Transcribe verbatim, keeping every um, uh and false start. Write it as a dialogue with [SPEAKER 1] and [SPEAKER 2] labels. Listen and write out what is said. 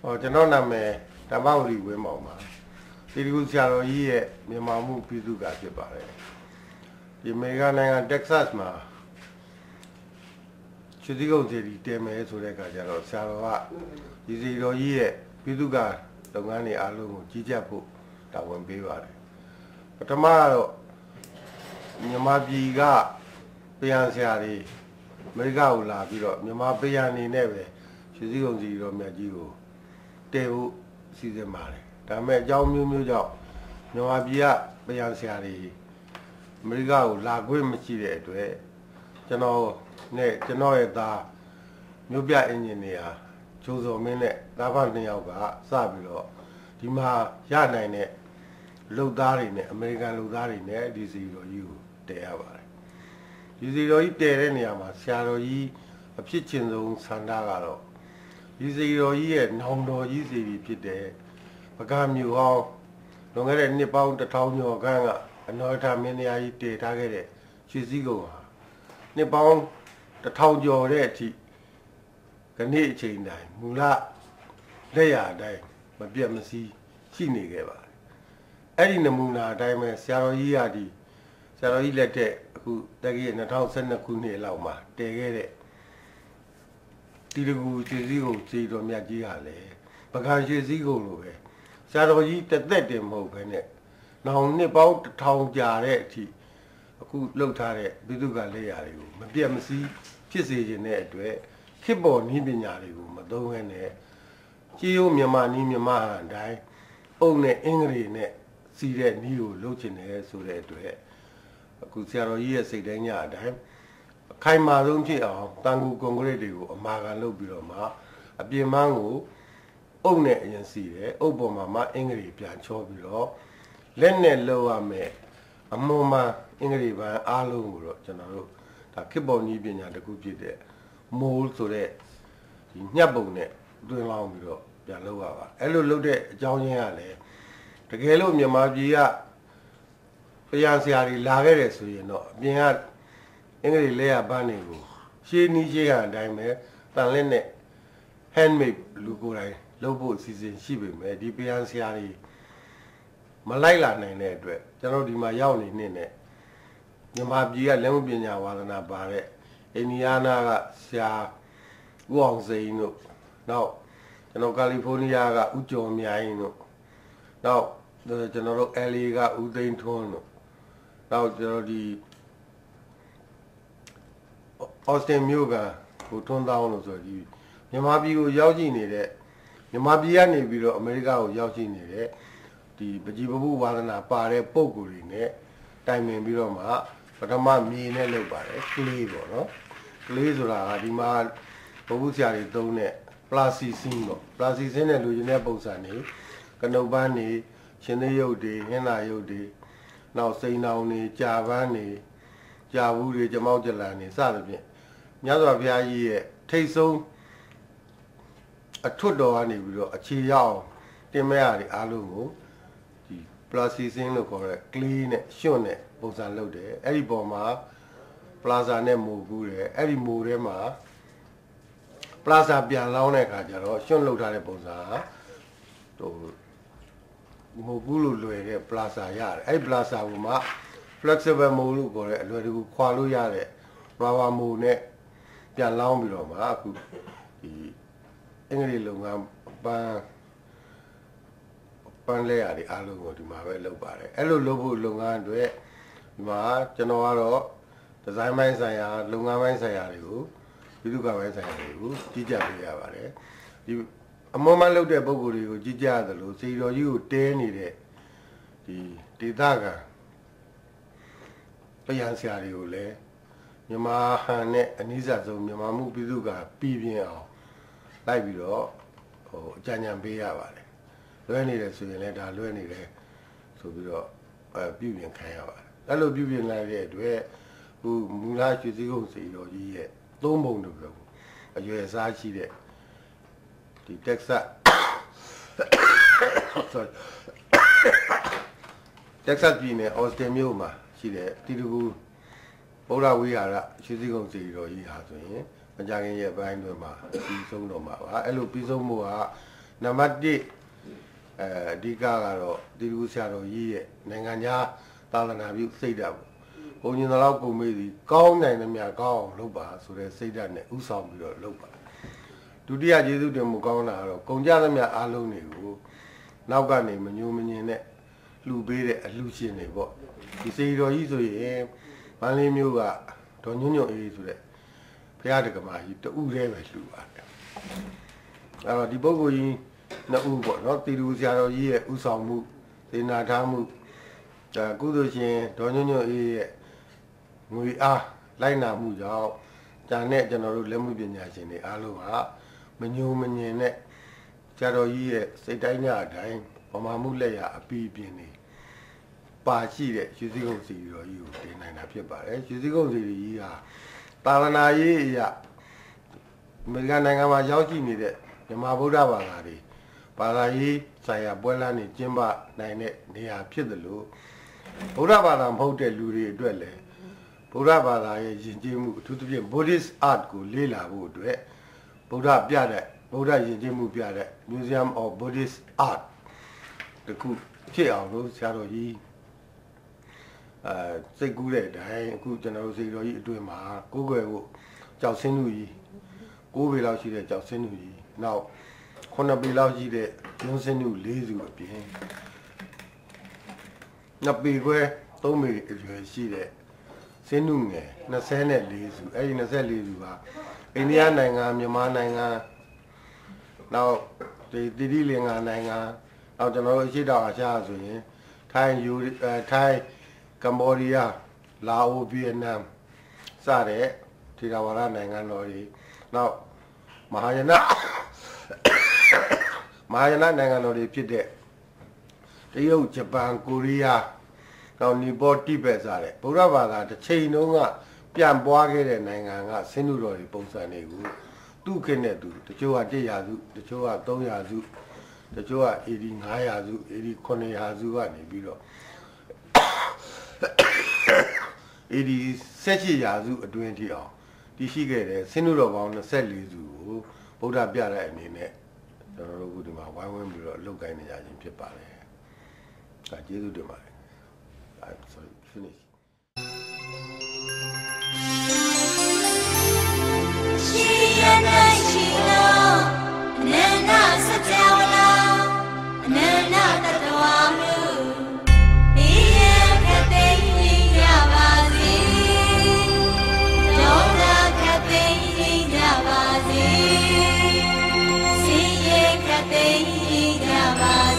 [SPEAKER 1] 哦，ကျွန်တော်နာမည်ဓမ္မဝရီဝင်းမောင်ပါဒီကူဆရာတော်ကြီးရဲ့မြန်မာမှုပြည်သူကဖြစ်ပါတယ်ဒီအမေရိကန်နိုင်ငံတက်ဆက်စ်မှာရွှေစည်းကုန်းစီတီတဲမယ်ဆိုတဲ့အခါကျတော့ဆရာတော်ကဒီစီတော်ကြီးရဲ့ပြည်သူကလုပ်ငန်းတွေအားလုံးကိုကြီးကြပ်ဖို့တာဝန်ပေးပါတယ်ပထမကတော့မြန်မာပြည်ကပြန်ဆရာတွေအမေရိကကိုလာပြီးတော့မြန်မာပြန်နေနဲ့ပဲရွှေစည်းကုန်းစီတော်မြတ်ကြီးကိုတဲဖို့စီစဉ်ပါတယ်ဒါပေမဲ့အကြောင်းမျိုးမျိုးကြောင့်မြန်မာပြည်ကပြန်ဆရာတွေအမေရိကကိုလာခွင့်မရှိတဲ့အတွက်ကျွန်တော်နဲ့ကျွန်တော်ရဲ့သားမြို့ပြအင်ဂျင်နီယာဂျိုးစော်မင်းနဲ့သားဖနှစ်ယောက်ကစပြီးတော့ဒီမှာရနိုင်တဲ့လုပ်သားတွေနဲ့အမေရိကန်လုပ်သားတွေနဲ့ဒီစီတော်ကြီးကိုတည်ရပါတယ်ဒီစီတော်ကြီးတည်တဲ့နေရာမှာဆရာတော်ကြီးအဖြစ်ချင်းဆုံးဆန္ဒကတော့ဒီစီတော်ကြီးရဲ့နောင်တော်ကြီးစီပြီးဖြစ်တဲ့ပကံမျိုးဟောင်းလွန်ခဲ့တဲ့နှစ်ပေါင်းတစ်ထောင်ကျော်ခန့်ကအနော်ထမင်းတရားကြီးတည်ထားခဲ့တဲ့ရွှေစည်းကုန်းဟာနှစ်ပေါင်းတစ်ထောင်ကျော်တဲ့အထိခဏအချိန်တိုင်းမူလလက်ရအတိုင်းမပြတ်မစည်းရှိနေခဲ့ပါတယ်အဲ့ဒီနမူနာအတိုင်းပဲဆရာတော်ကြီးကဒီဆရာတော်ကြီးလက်ထက်အခုတက္ကရာ၂၀၁၂ခုနှစ်လောက်မှာတည်ခဲ့တဲ့တီတကူရွှေစည်းကုန်းစီတော်မြတ်ကြီးဟာလေပကံရွှေစည်းကုန်းလိုပဲဆရာတော်ကြီးတသက်တင်မဟုတ်ဘဲနဲ့နောင်နှစ်ပေါင်းတစ်ထောင်ကြာတဲ့အထိအခုလှုပ်ထားတဲ့ဘိသုကလက်ရာတွေကိုမပြတ်မစည်းဖြစ်စေခြင်းတဲ့အတွက်ခေတ်ပေါ်နည်းပညာတွေကိုမသုံးဘဲနဲ့ကြေးရိုးမြန်မာနည်းမြန်မာဟန်တိုင်းအုပ်နဲ့အင်္ဂလိပ်နဲ့စီးတဲ့နည်းကိုလုပ်ချင်တယ်ဆိုတဲ့အတွက်အခုဆရာတော်ကြီးရဲ့စိတ်တိုင်းညအတိုင်းအခိုင်မာဆုံးဖြစ်အောင်တန်ကူကွန်ကရစ်တွေကိုအမာခံလုပ်ပြီးတော့မှအပြင်ပန်းကိုအုပ်နဲ့အရင်စီတယ်အုပ်ပေါ်မှာမှအင်္ဂလိပ်ပြန်ချောပြီးတော့လက်နဲ့လုပ်ရမယ်အမွန်မှအင်္ဂလိပ်ပန်းအားလုံးကိုတော့ကျွန်တော်တို့ဒါခေတ်ပေါ်နည်းပညာတစ်ခုဖြစ်တဲ့ mold ဆိုတဲ့ဒီညှပ်ပုံနဲ့တွင်းလောင်းပြီးတော့ပြန်လုပ်ရပါအဲ့လိုလုပ်တဲ့အကြောင်းရင်းကလည်းတကယ်လို့မြန်မာပြည်ကပြန်ဆရာတွေလာခဲ့တယ်ဆိုရင်တော့အပြင်ကအင်္ဂလိပ်လက်ရပန်းတွေကိုရှေးနီးရှေးကအတိုင်းပဲတန်လက်နဲ့ handmade လူကိုယ်တိုင်လုပ်ဖို့အစီအစဉ်ရှိပေမဲ့ဒီပြန်ဆရာတွေမလိုက်လာနိုင်တဲ့အတွက်ကျွန်တော်ဒီမှာရောက်နေနေနဲ့မြန်မာပြည်ကလက်မှုပညာဝါသနာပါတဲ့အိန္ဒိယနာကဆရာဦးအောင်စိန်တို့နောက်ကျွန်တော်ကယ်လီဖိုးနီးယားကဦးကျော်မြိုင်တို့နောက်ကျွန်တော်တို့ แอล เอ ကဦးသိန်းထွန်းတို့နောက်ကျွန်တော်ဒီအော်စတင်မြို့ကကိုထွန်းတောင်းလို့ဆိုဒီမြန်မာပြည်ကိုရောက်ရှိနေတဲ့မြန်မာပြည်ကနေပြီးတော့အမေရိကကိုရောက်ရှိနေတဲ့ဒီပကြီးပပုဝါဒနာပါတဲ့ပုံကိုယ်တွေနဲ့တိုင်ပင်ပြီးတော့မှပထမမြေနဲ့လုပ်ပါတယ်ကလေးပေါ့နော်ကလေးဆိုတာကဒီမှာဘုဘူးဆရာတွေသုံးတဲ့ပလာစီစင်းပေါ့ပလာစီစင်းနဲ့လူရင်းတဲ့ပုံစံနေကနုတ်ပန်းနေရှင်သေးရုပ်တွေဟင်းလာရုပ်တွေနောက်စိန်နောင်နေကြာပန်းနေကြာဘူးတွေကြမောက်ကြလန်နေစသဖြင့်မြတ်စွာဘုရားကြီးရဲ့ထိတ်ဆုံးအထွတ်တော်ကနေပြီးတော့အခြေရောက်တင်မဲ့ရတယ်အားလုံးကိုဒီပလာစီစင်းလို့ခေါ်တဲ့ကလေးနဲ့ရွှွန့်နဲ့ပုံစံလုပ်တယ်အဲ့ဒီပေါ်မှာပလာဇာနဲ့မိုကူးတယ်အဲ့ဒီမိုထဲမှာပလာဇာပြန်လောင်းတဲ့အခါကျတော့ရွှွန့်လုပ်ထားတဲ့ပုံစံဟာဟိုမိုကူးလို့လွယ်တဲ့ပလာဇာရတယ်အဲ့ဒီပလာဇာကမှ flexible မိုလို့ခေါ်တဲ့အလွယ်တကူခွာလို့ရတဲ့ rubber မိုနဲ့ပြန်လောင်းပြီးတော့မှအခုဒီအင်္ဂလိပ်လုပ်ငန်းပန်းပန်းလဲရတယ်အားလုံးကိုဒီမှာပဲလုပ်ပါတယ်အဲ့လိုလုပ်ဖို့လုပ်ငန်းအတွက်ဒီမှာကျွန်တော်ကတော့ဒီဇိုင်းပိုင်းဆိုင်ရာလုပ်ငန်းပိုင်းဆိုင်ရာတွေကိုပြည်သူ့ကပိုင်းဆိုင်ရာတွေကိုကြီးကြပ်ပေးရပါတယ်ဒီအမောမလုပ်တဲ့ပုံကိုယ်တွေကိုကြီးကြပ်ရတယ်လို့စီတော်ကြီးကိုတဲနေတဲ့ဒီဒေသခံပြန်ဆရာတွေကိုလည်းမြန်မာဟန်နဲ့အနည်းစားဆုံးမြန်မာမှုပြည်သူ့ကပြည်ပြင်းအောင်လိုက်ပြီးတော့ဟိုအကြံဉာဏ်ပေးရပါတယ်လွဲနေတယ်ဆိုရင်လည်းဒါလွဲနေတယ်ဆိုပြီးတော့အဲပြုပြင်ခံရပါတယ်အဲ့လိုပြုပြင်လိုက်တဲ့အတွက်ဟိုမူလရွှေစည်းကုန်းစီတော်ကြီးရဲ့သုံးပုံတို့ပဲအရွယ်စားရှိတဲ့ဒီတက်ဆတ် sorry တက်ဆတ်ပြည်နယ်အော်စတင်မြို့မှာရှိတဲ့တီတူကူဗုဒ္ဓဝိဟာရရွှေစည်းကုန်းစီတော်ကြီးဟာဆိုရင်မကြခင်ရဲ့ဘိုင်းတွေမှာပြီးဆုံးတော့မှာပါအဲ့လိုပြီးဆုံးမှုက Namadi Digaro, Dilusaro Ye, Nanganya, Talanabu, Seda. Only the local maybe gone and the Miago, Loba, so they say that Usam Loba. To the Ajidu de Mugana, Conjana Alone, now got name a new minion, Lubede, a Lucian. You say you're easily, my name you are, don't you know easily. Piadagama, you to Urev. Uh, the Bogo na Ubo, not the Luciano ye, Usamu, the Natamu, the Gudoshin, don't you know we are like Namu, Janet General Lemubinas in the Aloha, Menu Menene, Charo ye, Setania dying, or Mamulea, a peepini. Pachi, Shwezigon Pagoda, you, the nine up your bar, Shwezigon Pagoda, Palana ye, ya. Megananga Yaki needed. The Mabuda Bagari, Palayi, Saya Buelani, Jimba, Nine, near Piedalo, Budabadam Hotel Luri Dwelle, Budabada is Jimu to the Buddhist art go Lila wood, Buddha Biada, Buddha is Jimu Biada, Museum of Buddhist Art. The cook, Chia, Rose, Shadow Yi, say good, I good general say to him, Google, Chao Sinui, Go without she the Chao Sinui. Now, Kona Bilaji de Yonsenu lazy would be. Not be where Tommy if you see that. Senunge, Nasene lazy, a Naseli. Indiana, Yamana. Now, the dealing on Nanga, out the Noshida Chazu, Thai, you, Thai, Cambodia, Lao, Vietnam, Sade, Tirawara Nanga Nori. Now, Mahayana. Mahayana Nangano Pide. The Japan, Korea, now Nibo Tibet are it. Buravada, the Chainonga, Pian Boage and Nanga, Senuroi, Bosanegu, two Kenedu, the Choa Deyazu, the Choa Toyazu, the Choa eating Hayazu, Edi Kone Hazu, and Ibiro. It is Sechi Yazu, twenty hours. The Shigate, Senuro on the Selizu, Buddha Biara and in it. The Rogudima, why won't we look at the Ajin Pipale? I did do my. I'm sorry, finish.
[SPEAKER 2] She and I, she know, Nana Satella, Nana Tatawamu, Ian Cathay, Yavazi, Dona Cathay, Yavazi, See Cathay, Yavazi.